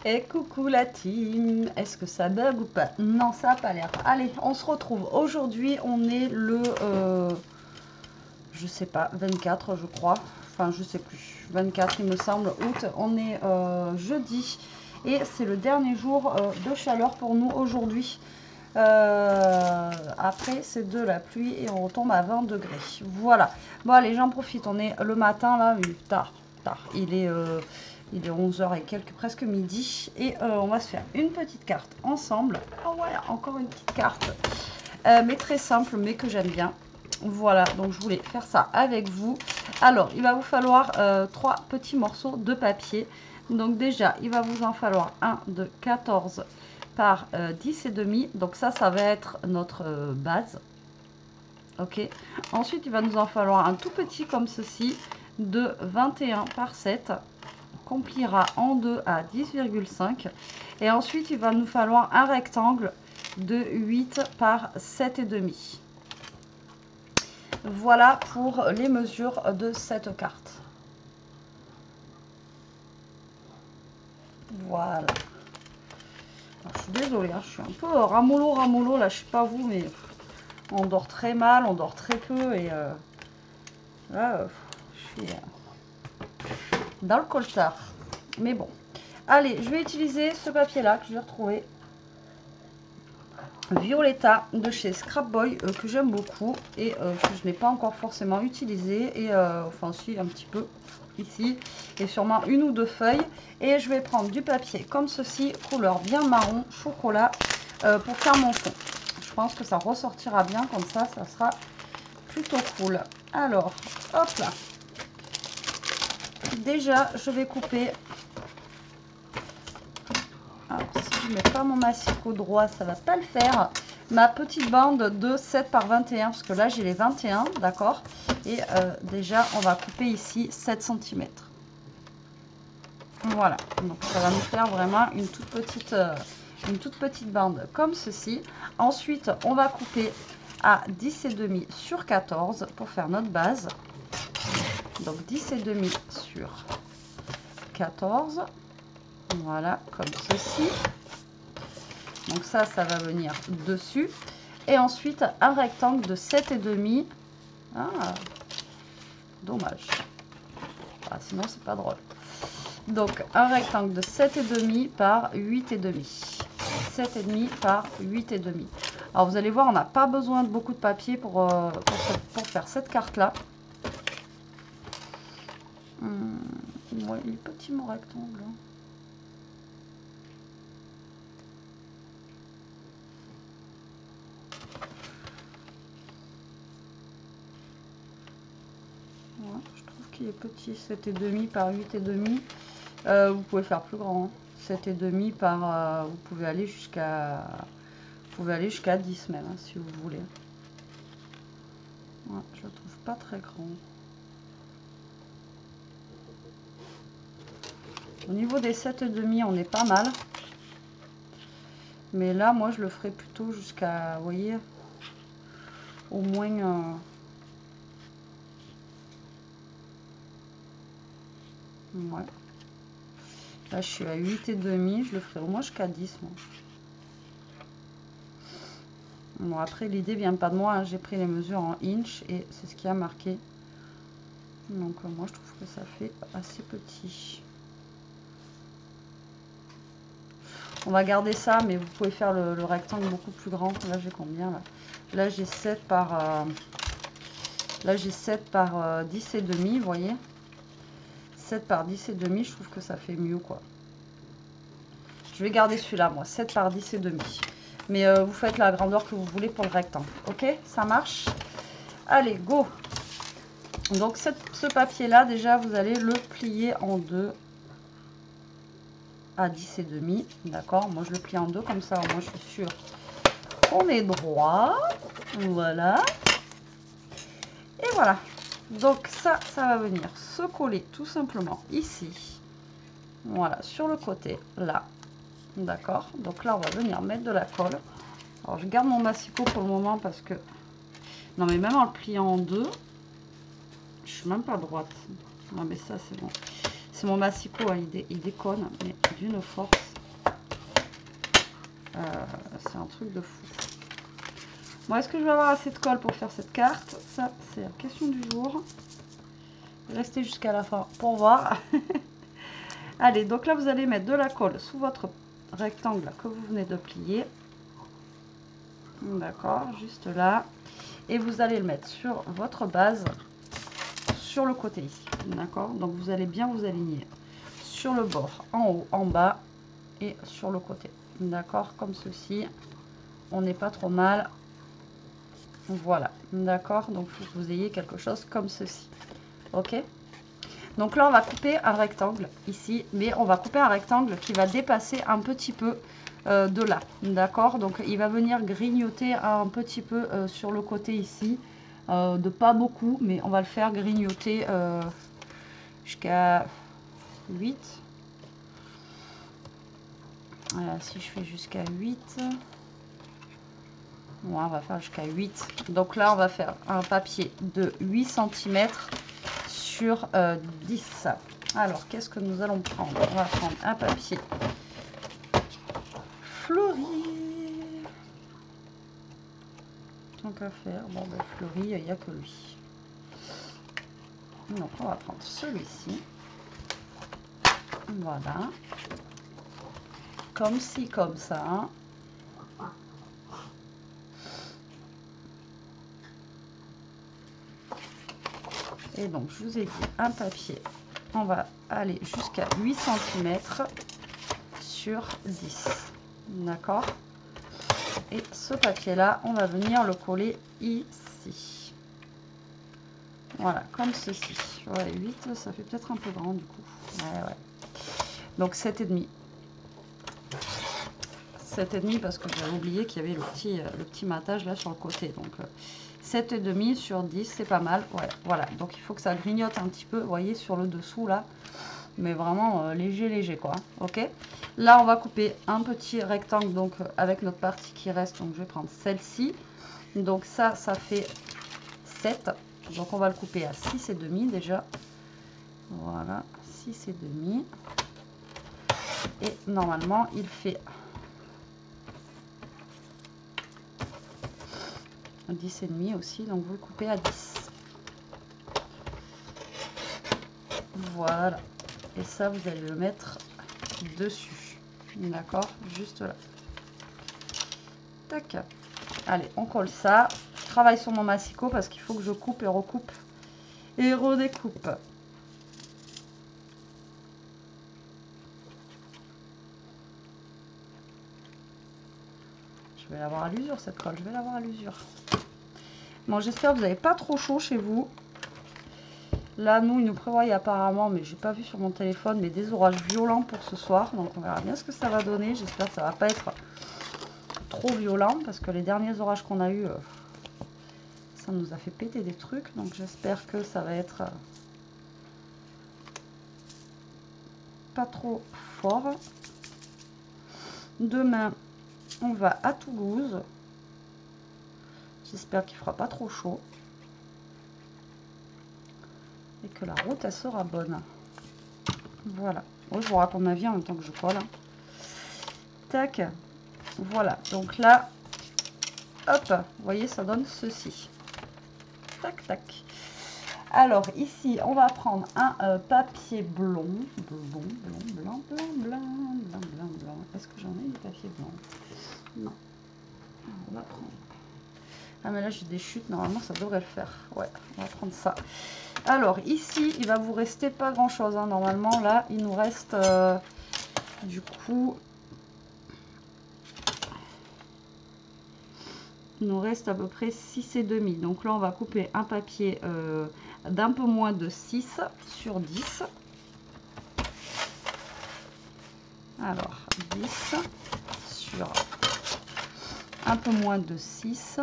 Et coucou la team, est-ce que ça bug ou pas? Non, ça n'a pas l'air. Allez, on se retrouve. Aujourd'hui, on est le, je sais pas, 24 je crois. Enfin, je sais plus. 24 il me semble, août. On est jeudi. Et c'est le dernier jour de chaleur pour nous aujourd'hui. Après, c'est de la pluie et on retombe à 20 degrés. Voilà. Bon, allez, j'en profite. On est le matin, là, tard. Il est 11 h et quelques, presque midi. Et on va se faire une petite carte ensemble. Oh ouais, encore une petite carte. Mais très simple, mais que j'aime bien. Voilà, donc je voulais faire ça avec vous. Alors, il va vous falloir 3 petits morceaux de papier. Donc déjà, il va vous en falloir un de 14 par 10 et demi. Donc ça va être notre base. Ok. Ensuite, il va nous en falloir un tout petit comme ceci de 21 par 7. Qu'on pliera en deux à 10,5. Et ensuite, il va nous falloir un rectangle de 8 par 7 et demi. Voilà pour les mesures de cette carte. Voilà. Alors, je suis désolée, hein, je suis un peu ramollo là, je sais pas vous, mais on dort très mal, on dort très peu et là, je suis dans le coltard. Mais bon. Allez, je vais utiliser ce papier là que je vais retrouver. Violetta de chez Scrapboy que j'aime beaucoup et que je n'ai pas encore forcément utilisé et enfin si un petit peu ici et sûrement une ou deux feuilles et je vais prendre du papier comme ceci couleur bien marron chocolat pour faire mon fond. Je pense que ça ressortira bien comme ça sera plutôt cool. Alors hop là, déjà je vais couper. Alors, si je mets pas mon massicot droit, ça va pas le faire. Ma petite bande de 7 par 21, parce que là j'ai les 21, d'accord. Et déjà, on va couper ici 7 cm. Voilà, donc ça va nous faire vraiment une toute petite bande comme ceci. Ensuite, on va couper à 10 et demi sur 14 pour faire notre base. Donc 10 et demi sur 14. Voilà, comme ceci. Donc ça va venir dessus. Et ensuite, un rectangle de 7 et demi. Ah, dommage. Ah, sinon, c'est pas drôle. Donc, un rectangle de 7 et demi par 8 et demi. 7 et demi par 8 et demi. Alors, vous allez voir, on n'a pas besoin de beaucoup de papier pour faire cette carte-là. Ouais, il est petit mon rectangle. Ouais, je trouve qu'il est petit, 7 et demi par 8 et demi. Vous pouvez faire plus grand. Hein. 7 et demi par... vous pouvez aller jusqu'à 10 même, hein, si vous voulez. Ouais, je le trouve pas très grand. Au niveau des 7 et demi, on est pas mal. Mais là, moi, je le ferai plutôt jusqu'à, vous voyez, au moins... ouais. Là, je suis à 8 et demi, je le ferai au moins jusqu'à 10, moi. Bon, après, l'idée vient pas de moi, hein. J'ai pris les mesures en inch et c'est ce qui a marqué. Donc, moi, je trouve que ça fait assez petit. On va garder ça, mais vous pouvez faire le rectangle beaucoup plus grand. Là, j'ai combien, là? Là, j'ai 7 par... là, j'ai 7 par 10 et demi, vous voyez. 7 par 10 et demi, je trouve que ça fait mieux, quoi. Je vais garder celui-là, moi, 7 par 10 et demi. Mais vous faites la grandeur que vous voulez pour le rectangle. Ok, ça marche. Allez, go. Donc, ce papier-là, déjà, vous allez le plier en deux à 10 et demi. D'accord, moi, je le plie en deux, comme ça, moi, je suis sûre qu'on est droit. Voilà. Et voilà. Donc, ça va venir se coller tout simplement ici. Voilà, sur le côté, là. D'accord, donc là on va venir mettre de la colle. Alors je garde mon massicot pour le moment parce que non mais même en le pliant en deux, je suis même pas droite. Non mais ça c'est bon, c'est mon massicot, hein, il déconne mais d'une force. C'est un truc de fou. Bon, est-ce que je vais avoir assez de colle pour faire cette carte? Ça, c'est la question du jour. Restez jusqu'à la fin pour voir. Allez, donc là, vous allez mettre de la colle sous votre rectangle que vous venez de plier. D'accord, juste là. Et vous allez le mettre sur votre base, sur le côté ici. D'accord, donc vous allez bien vous aligner sur le bord, en haut, en bas et sur le côté. D'accord, comme ceci. On n'est pas trop mal. Voilà, d'accord, donc il faut que vous ayez quelque chose comme ceci. Ok, donc là on va couper un rectangle ici, mais on va couper un rectangle qui va dépasser un petit peu de là, d'accord. Donc il va venir grignoter un petit peu sur le côté ici, de pas beaucoup, mais on va le faire grignoter jusqu'à 8. Si je fais jusqu'à 8, bon, on va faire jusqu'à 8. Donc là on va faire un papier de 8 cm sur 10. Alors qu'est-ce que nous allons prendre? On va prendre un papier fleuri. Tant qu'à faire, bon ben fleuri, il n'y a que lui. Donc on va prendre celui-ci. Voilà. Comme ci, comme ça. Et donc je vous ai dit un papier. On va aller jusqu'à 8 cm sur 10. D'accord. Et ce papier là, on va venir le coller ici. Voilà, comme ceci. Ouais, 8, ça fait peut-être un peu grand du coup. Ouais. Donc 7,5. 7,5 parce que j'avais oublié qu'il y avait le petit matage là sur le côté. Donc 7,5 sur 10, c'est pas mal. Ouais, voilà. Donc il faut que ça grignote un petit peu, vous voyez, sur le dessous là. Mais vraiment léger quoi. Ok. Là, on va couper un petit rectangle donc avec notre partie qui reste. Donc je vais prendre celle-ci. Donc ça fait 7. Donc on va le couper à 6,5 déjà. Voilà, 6,5. Et normalement, il fait 10,5 aussi. Donc vous le coupez à 10. Voilà. Et ça, vous allez le mettre dessus. D'accord, juste là. Tac. Allez, on colle ça. Je travaille sur mon massicot parce qu'il faut que je coupe et recoupe et redécoupe. Je vais l'avoir à l'usure cette colle, je vais l'avoir à l'usure. Bon, j'espère que vous n'avez pas trop chaud chez vous. Là, nous, ils nous prévoyaient apparemment, mais j'ai pas vu sur mon téléphone, mais des orages violents pour ce soir. Donc, on verra bien ce que ça va donner. J'espère que ça va pas être trop violent parce que les derniers orages qu'on a eu, ça nous a fait péter des trucs. Donc, j'espère que ça va être pas trop fort. Demain, on va à Toulouse. J'espère qu'il fera pas trop chaud. Et que la route, elle sera bonne. Voilà. Bon, je vous raconte ma vie en même temps que je colle. Tac. Voilà. Donc là, hop, vous voyez, ça donne ceci. Tac, tac. Alors, ici, on va prendre un papier blond. Blanc. Est-ce que j'en ai du papier blanc? Non. On va prendre... Ah, mais là, j'ai des chutes. Normalement, ça devrait le faire. Ouais, on va prendre ça. Alors, ici, il va vous rester pas grand-chose. Hein. Normalement, là, il nous reste... du coup... Il nous reste à peu près 6,5. Donc là, on va couper un papier d'un peu moins de 6 sur 10. Alors, 10 sur un peu moins de 6.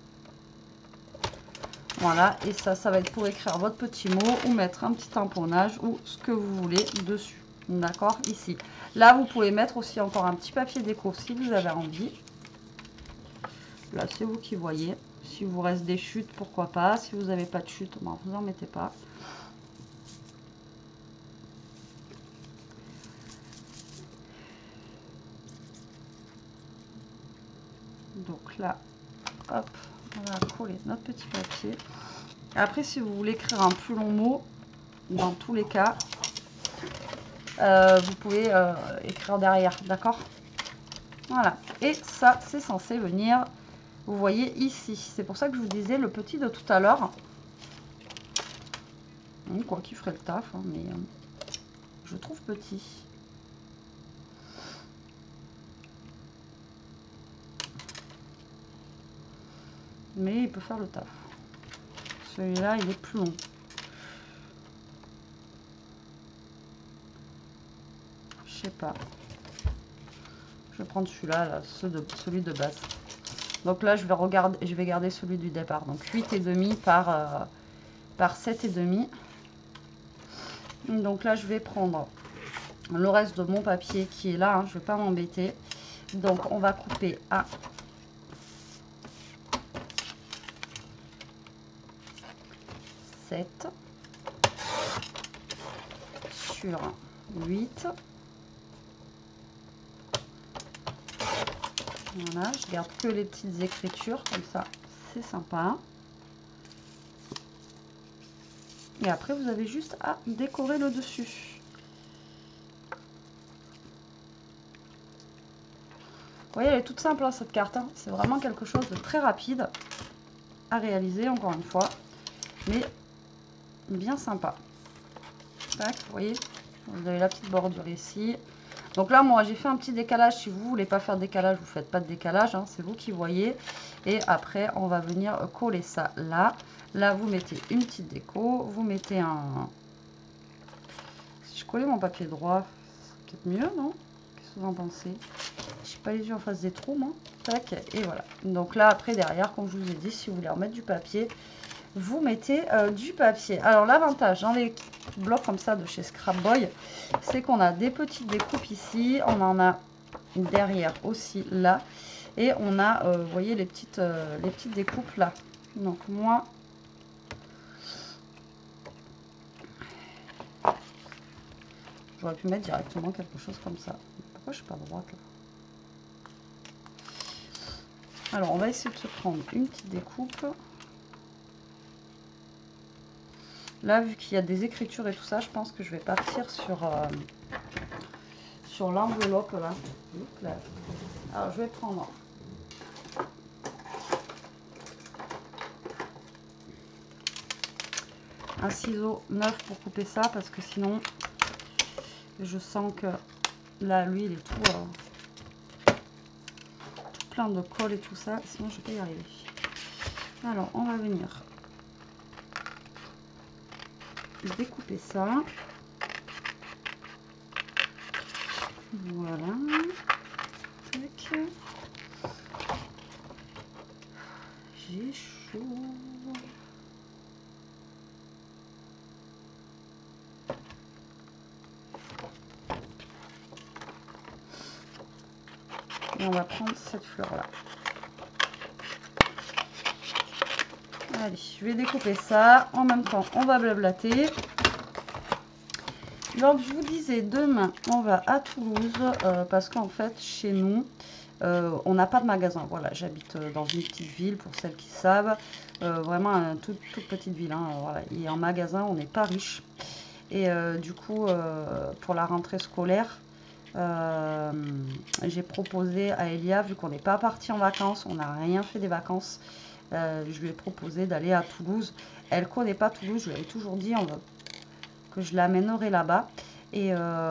Voilà, et ça va être pour écrire votre petit mot ou mettre un petit tamponnage ou ce que vous voulez dessus. D'accord, ici. Là, vous pouvez mettre aussi encore un petit papier déco si vous avez envie. Là, c'est vous qui voyez. Si vous reste des chutes, pourquoi pas. Si vous n'avez pas de chute, bon, vous n'en mettez pas. Donc là, hop, on va coller notre petit papier. Après, si vous voulez écrire un plus long mot, dans tous les cas, vous pouvez écrire derrière, d'accord? Voilà. Et ça, c'est censé venir, vous voyez, ici. C'est pour ça que je vous disais le petit de tout à l'heure. Quoi qu'il ferait le taf, hein, mais je trouve petit. Mais il peut faire le taf. Celui-là, il est plus long. Je sais pas. Je vais prendre celui-là, là, celui de base. Donc là, je vais garder celui du départ. Donc 8,5 par 7,5. Donc là, je vais prendre le reste de mon papier qui est là. Hein, je ne vais pas m'embêter. Donc on va couper à 7 sur 8. Voilà, je garde que les petites écritures, comme ça, c'est sympa. Et après, vous avez juste à décorer le dessus. Vous voyez, elle est toute simple, hein, cette carte. Hein. C'est vraiment quelque chose de très rapide à réaliser, encore une fois. Mais bien sympa. Tac, vous voyez, vous avez la petite bordure ici. Donc là, moi, j'ai fait un petit décalage. Si vous ne voulez pas faire de décalage, vous ne faites pas de décalage. Hein, c'est vous qui voyez. Et après, on va venir coller ça là. Là, vous mettez une petite déco. Vous mettez un... Si je collais mon papier droit, c'est peut-être mieux, non? Qu'est-ce que vous en pensez? Je n'ai pas les yeux en face des trous, moi. Tac, et voilà. Donc là, après, derrière, comme je vous ai dit, si vous voulez remettre du papier, vous mettez du papier. Alors l'avantage dans les blocs comme ça de chez Scrap Boy, c'est qu'on a des petites découpes ici, on en a derrière aussi là, et on a, vous voyez, les petites découpes là. Donc moi, j'aurais pu mettre directement quelque chose comme ça. Pourquoi je suis pas droite là? Alors on va essayer de se prendre une petite découpe. Là, vu qu'il y a des écritures et tout ça, je pense que je vais partir sur l'enveloppe là. Alors, je vais prendre un ciseau neuf pour couper ça, parce que sinon, je sens que là, lui, il est tout plein de colle et tout ça. Sinon, je vais pas y arriver. Alors, on va venir découper ça. Voilà. Tac. J'ai chaud. Et on va prendre cette fleur là. Allez, je vais découper ça. En même temps, on va blablater. Donc, je vous disais, demain, on va à Toulouse parce qu'en fait, chez nous, on n'a pas de magasin. Voilà, j'habite dans une petite ville, pour celles qui savent. Vraiment, une toute petite ville. Hein, voilà. Et en magasin, on n'est pas riche. Et du coup, pour la rentrée scolaire, j'ai proposé à Elia, vu qu'on n'est pas parti en vacances, on n'a rien fait des vacances, je lui ai proposé d'aller à Toulouse. Elle ne connaît pas Toulouse, je lui avais toujours dit que je l'amènerai là-bas. Et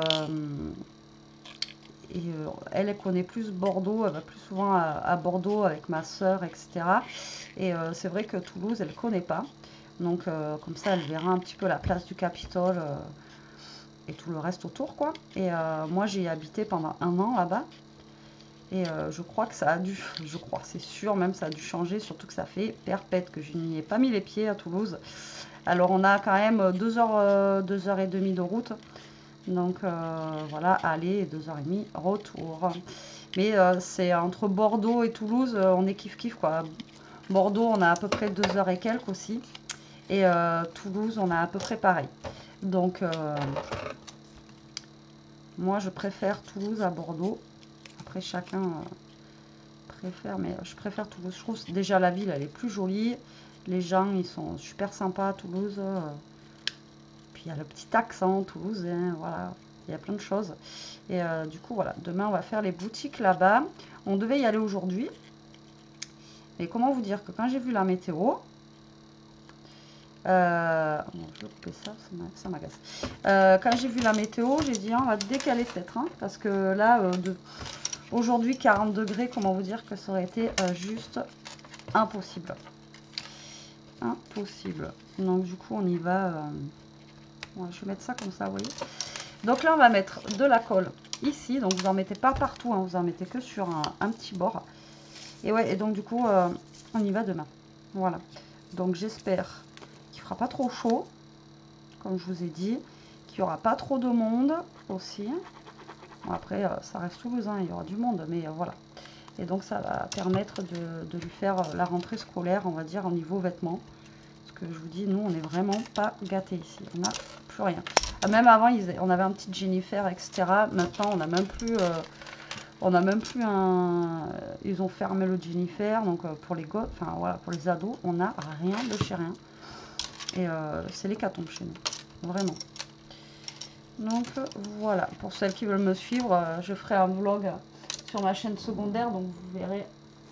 elle connaît plus Bordeaux, elle va plus souvent à Bordeaux avec ma soeur, etc. Et c'est vrai que Toulouse, elle ne connaît pas. Donc comme ça, elle verra un petit peu la place du Capitole et tout le reste autour, quoi. Et moi, j'ai habité pendant 1 an là-bas. Et je crois que ça a dû, je crois, c'est sûr, même ça a dû changer, surtout que ça fait perpète que je n'y ai pas mis les pieds à Toulouse. Alors on a quand même 2 heures et demie de route. Donc voilà, aller et 2h30 retour. Mais c'est entre Bordeaux et Toulouse, on est kiff quoi. Bordeaux, on a à peu près 2 heures et quelques aussi. Et Toulouse, on a à peu près pareil. Donc moi, je préfère Toulouse à Bordeaux. Après, chacun pouvez faire, mais je préfère Toulouse. Je trouve déjà la ville, elle est plus jolie. Les gens, ils sont super sympas à Toulouse. Puis il y a le petit accent toulousain, voilà. Il y a plein de choses. Et du coup, voilà, demain, on va faire les boutiques là-bas. On devait y aller aujourd'hui. Et comment vous dire que quand j'ai vu la météo... bon, je vais couper ça, ça m'agace. Quand j'ai vu la météo, j'ai dit, on va décaler peut-être. Hein, parce que là, aujourd'hui, 40 degrés, comment vous dire que ça aurait été juste impossible. Impossible. Donc, du coup, on y va... ouais, je vais mettre ça comme ça, vous voyez. Donc là, on va mettre de la colle ici. Donc, vous n'en mettez pas partout. Hein, vous en mettez que sur un petit bord. Et ouais, et donc, du coup, on y va demain. Voilà. Donc, j'espère qu'il ne fera pas trop chaud, comme je vous ai dit. Qu'il n'y aura pas trop de monde aussi. Bon, après, ça reste Toulouse, hein, il y aura du monde. Mais voilà. Et donc, ça va permettre de lui faire la rentrée scolaire, on va dire, au niveau vêtements. Parce que je vous dis, nous, on n'est vraiment pas gâtés ici. On n'a plus rien. Même avant, on avait un petit Jennifer, etc. Maintenant, on n'a même plus... ils ont fermé le Jennifer. Donc, pour les gosses, enfin, voilà, pour les ados, on n'a rien de chez rien. Et c'est l'hécatombe chez nous. Vraiment. Donc, voilà. Pour celles qui veulent me suivre, je ferai un vlog sur ma chaîne secondaire. Donc, vous verrez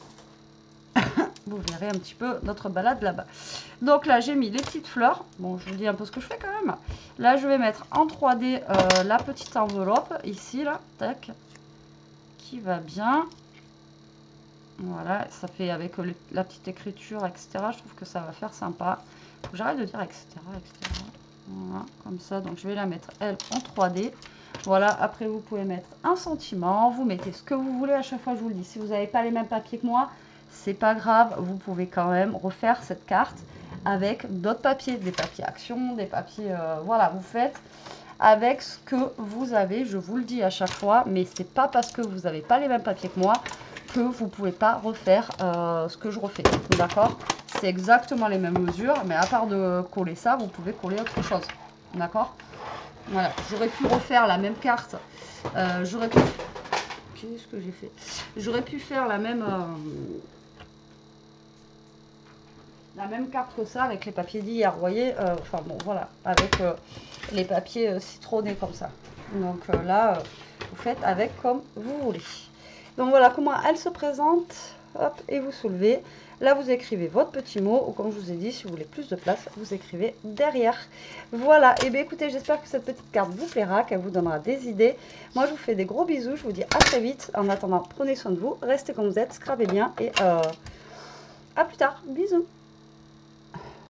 un petit peu notre balade là-bas. Donc là, j'ai mis les petites fleurs. Bon, je vous dis un peu ce que je fais quand même. Là, je vais mettre en 3D la petite enveloppe, ici, là, tac, qui va bien. Voilà, ça fait avec la petite écriture, etc. Je trouve que ça va faire sympa. Faut que j'arrête de dire, etc., etc. Voilà, comme ça. Donc, je vais la mettre, elle, en 3D. Voilà, après, vous pouvez mettre un sentiment. Vous mettez ce que vous voulez à chaque fois, je vous le dis. Si vous n'avez pas les mêmes papiers que moi, c'est pas grave. Vous pouvez quand même refaire cette carte avec d'autres papiers, des papiers action, des papiers... voilà, vous faites avec ce que vous avez. Je vous le dis à chaque fois, mais c'est pas parce que vous n'avez pas les mêmes papiers que moi que vous pouvez pas refaire ce que je refais. D'accord? C'est exactement les mêmes mesures, mais à part de coller ça, vous pouvez coller autre chose. D'accord? Voilà, j'aurais pu refaire la même carte. J'aurais pu... Qu'est-ce que j'ai fait? J'aurais pu faire la même carte que ça avec les papiers d'hier, vous voyez. Enfin bon, voilà, avec les papiers citronnés comme ça. Donc là, vous faites avec comme vous voulez. Donc voilà comment elle se présente. Hop, et vous soulevez. Là, vous écrivez votre petit mot, ou comme je vous ai dit, si vous voulez plus de place, vous écrivez derrière. Voilà, et bien écoutez, j'espère que cette petite carte vous plaira, qu'elle vous donnera des idées. Moi, je vous fais des gros bisous, je vous dis à très vite. En attendant, prenez soin de vous, restez comme vous êtes, scrabez bien, et à plus tard. Bisous.